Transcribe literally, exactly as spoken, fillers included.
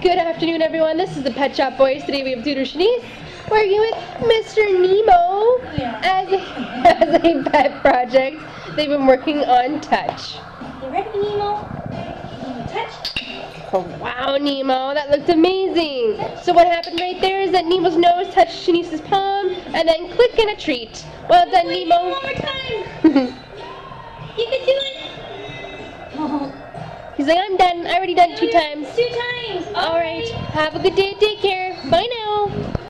Good afternoon, everyone. This is the Pet Shop Boys. Today we have Duder Shanice working with Mister Nemo Yeah. as, as a pet project. They've been working on touch. You ready, Nemo? Touch. Oh, wow, Nemo, that looked amazing. So what happened right there is that Nemo's nose touched Shanice's palm, and then click and a treat. Well done, Wait, Nemo. one more time. You can do it. He's like, I'm done. I already done two times. Two times. All right. Have a good day at daycare. Bye now.